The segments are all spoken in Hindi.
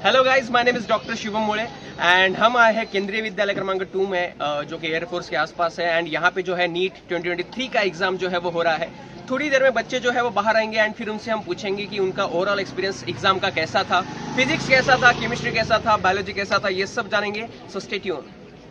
Hello guys, my name is doctor Shivam Mode and हम आए हैं केंद्रीय विद्यालय क्रमांक 2 में जो कि एयरफोर्स के आसपास है। एंड यहाँ पे जो है नीट 2023 का एग्जाम जो है वो हो रहा है। थोड़ी देर में बच्चे जो है वो बाहर आएंगे एंड फिर उनसे हम पूछेंगे कि उनका ओवरऑल एक्सपीरियंस एग्जाम का कैसा था, फिजिक्स कैसा था, केमिस्ट्री कैसा था, बायोलॉजी कैसा था, ये सब जानेंगे। सो स्टे ट्यून।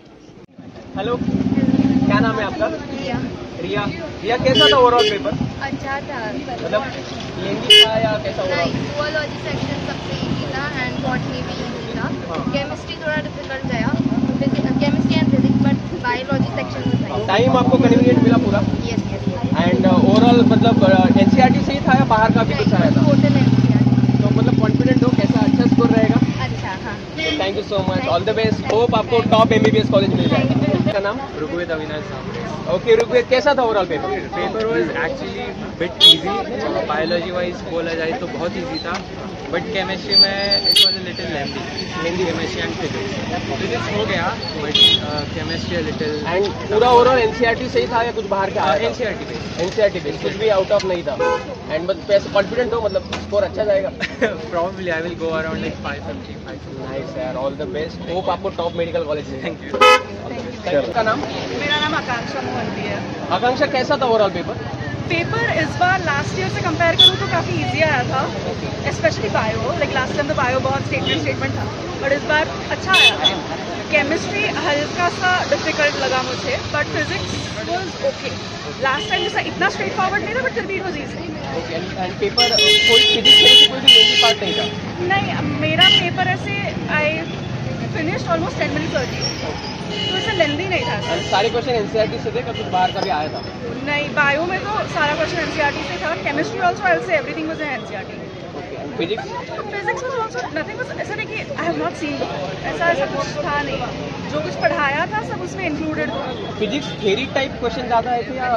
हेलो, क्या नाम है आपका? रिया। रिया, कैसा था ओवरऑल पेपर? अच्छा था, मतलब लेंदी था या कैसा ओवरऑल? जुओलॉजी सेक्शन सबसे इजी था एंड बॉटनी भी इजी था। केमिस्ट्री थोड़ा डिफिकल्ट गया, chemistry and physics, but biology section में था। टाइम आपको कन्वीनियंट मिला पूरा? Yes yes. एंड ओवरऑल मतलब एनसीईआरटी से ही था या बाहर का भी कुछ आया था? Total NCERT. तो मतलब कॉन्फिडेंट हो, कैसा अच्छा स्कोर रहेगा? अच्छा, हाँ। Thank you so much, all the best. Hope आपको टॉप एमबीबीएस कॉलेज मिल जाए। क्या नाम? ऋग्वेद अविनाश सामने। ओके ऋग्वेद, कैसा था overall paper? Paper was actually bit easy. Biology wise बोला जाए तो बहुत इजी था, बट केमिस्ट्री में it was a little lengthy chemistry and physics हो गया, बट केमिस्ट्री लिटिल। एंड पूरा ओवरऑल एनसीईआरटी से ही था या कुछ बाहर का? एनसीईआरटी पे। एनसीईआरटी पे कुछ भी आउट ऑफ नहीं था। एंड बस कॉन्फिडेंट हो, मतलब स्कोर अच्छा जाएगा? Probably I will go around like 555। Nice यार, ऑल द बेस्ट। होप आपको टॉप मेडिकल कॉलेज मिले। Thank you. का नाम? मेरा नाम आकांक्षा मोहंती है। आकांक्षा, कैसा था ओवरऑल पेपर? पेपर इस बार लास्ट ईयर से कंपेयर करूँ तो काफ़ी इजी आया था, especially bio. Like last time तो बायो बहुत स्टेटमेंट था, बट इस बार अच्छा आया था। केमिस्ट्री हल्का सा डिफिकल्ट लगा मुझे, but physics was okay. Last time जैसा इतना स्ट्रेट फॉरवर्ड नहीं था, बट फिर भी it was easy. Okay. And paper कोई फिजिक्स में कोई भी लेंदी पार्ट नहीं था? नहीं, मेरा पेपर ऐसे I finished almost 10 minutes early, तो इससे लेंदी नहीं था। एंड सारे क्वेश्चन एनसीईआरटी से थे, कुछ बाहर का भी आया था? नहीं, बायो में तो सारा क्वेश्चन एनसीईआरटी से था। Chemistry also I will say everything was in NCERT. Physics? Physics was also nothing was ऐसा नहीं कि आई हैव नॉट सीन, ऐसा कुछ था नहीं। जो कुछ पढ़ाया था सब उसमें इंक्लूडेड था। फिजिक्स थ्योरी टाइप क्वेश्चन ज्यादा है या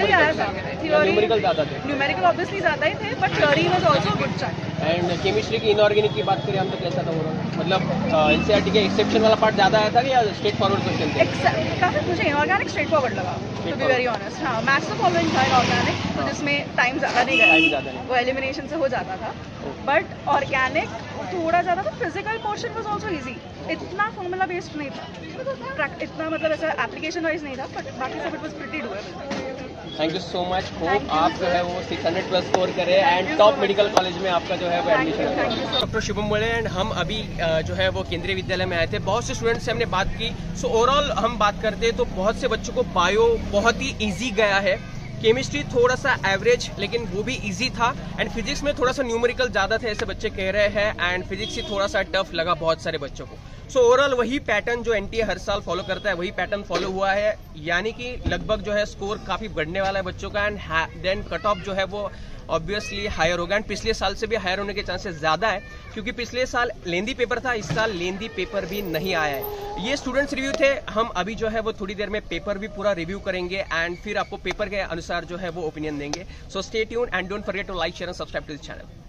न्यूमेरिकल ज्यादा थे? न्यूमेरिकल ऑब्वियसली ज्यादा ही थे, but theory was also good chunk. And chemistry की इनऑर्गेनिक की बात करें हम तो कैसा था ओवरऑल? मतलब एनसीईआरटी के एक्सेप्शन वाला पार्ट ज्यादा आया था या स्ट्रेट फॉरवर्ड क्वेश्चन थे? काफी मुझे इनऑर्गेनिक स्ट्रेट फॉरवर्ड लगा, टू बी वेरी ऑनेस्ट। हाँ, मैथ्स तो फॉलोइंग था इनऑर्गेनिक, तो जिसमें टाइम ज्यादा नहीं गया, वो एलिमिनेशन से हो जाता था। बट ऑर्गेनिक थोड़ा ज़्यादा था। Physical portion was also easy, इतना फॉर्मूला बेस्ड नहीं था, इतना मतलब ऐसा एप्लीकेशन वाइज नहीं था, बट बाकी सब it was pretty doable. Thank you so much. Hope आप जो है वो 600 प्लस स्कोर करें एंड टॉप मेडिकल कॉलेज में आपका जो है वो एडमिशन हो। डॉक्टर शिवम मोड़े एंड हम अभी जो है वो केंद्रीय विद्यालय में आए थे। बहुत से स्टूडेंट्स से हमने बात की। सो ओवरऑल हम बात करते हैं तो बहुत से बच्चों को बायो बहुत ही ईजी गया है, केमिस्ट्री थोड़ा सा एवरेज लेकिन वो भी इजी था, एंड फिजिक्स में थोड़ा सा न्यूमेरिकल ज़्यादा थे ऐसे बच्चे कह रहे हैं, एंड फिजिक्स ही थोड़ा सा टफ लगा बहुत सारे बच्चों को। सो ओवरऑल वही पैटर्न जो एनटीए हर साल फॉलो करता है वही पैटर्न फॉलो हुआ है, यानी कि लगभग जो है स्कोर काफ़ी बढ़ने वाला है बच्चों का, एंड देन कट ऑफ जो है वो ऑब्वियसली हायर होगा। एंड पिछले साल से भी हायर होने के चांसेस ज़्यादा है, क्योंकि पिछले साल लेंदी पेपर था, इस साल लेंदी पेपर भी नहीं आया है। ये स्टूडेंट्स रिव्यू थे। हम अभी जो है वो थोड़ी देर में पेपर भी पूरा रिव्यू करेंगे एंड फिर आपको पेपर के अनुसार जो है वो ओपिनियन देंगे। So stay tuned and don't forget to like, share and subscribe to this channel.